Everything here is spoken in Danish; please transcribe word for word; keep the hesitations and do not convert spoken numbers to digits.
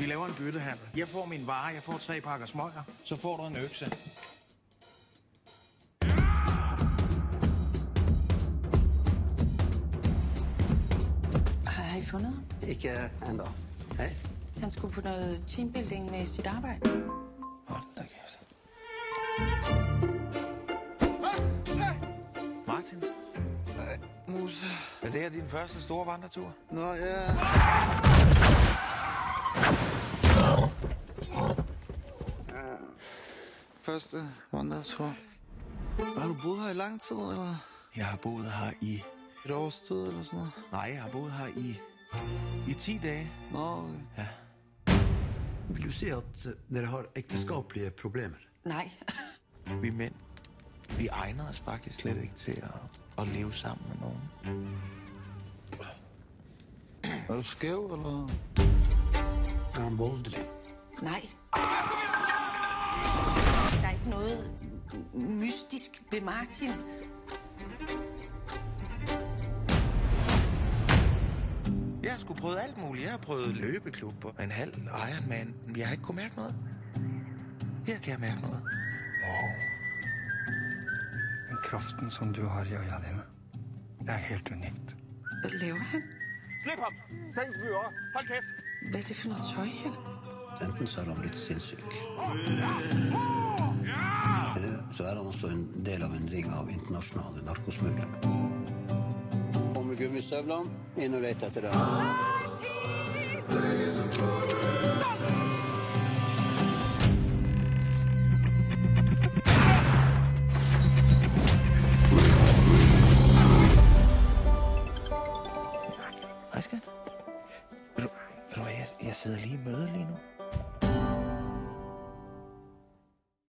laver en byttehandel. Jeg får min vare, jeg får tre pakker smøger, så får du en økse. Har I fundet ham? Ikke enda. Hej. Han skulle på noget teambuilding med sit arbejde. Hold da kæft. Martin? Musa. Er det her din første store vandretur? Nå, ja. Første vandretur. Har du boet her i lang tid, eller? Jeg har boet her i... Et års tid, eller sådan noget? Nej, jeg har boet her i... I ti dage. Nå, okay. Ja. Vil du si at dere har ægteskapelige problemer? Nej. Vi mænd, vi egner os faktisk slet ikke til at, at leve sammen med nogen. Er du skæv, eller? Er han voldelig? Nej. Der er ikke noget mystisk ved Martin. Jeg har sgu prøvet alt muligt. Jeg har prøvet løbeklub og en halv Ironman. Men jeg har ikke kunnet mærke noget. Her kan jeg mærke noget. Wow. Den kraften, som du har i øjnene dine, det er helt unikt. Hvad laver han? Slip ham! Sænk fyre! Hold kæft! Hvad er det for noget tøj her? Enten så er han blitt sinnssyk, eller så er han også en del av en ring av internasjonale narkosmuglere. På med gummistøvlene, inn og lete etter det. Hej, skat. Ved du, ved du hvad, jeg, jeg sidder lige i møde lige nu.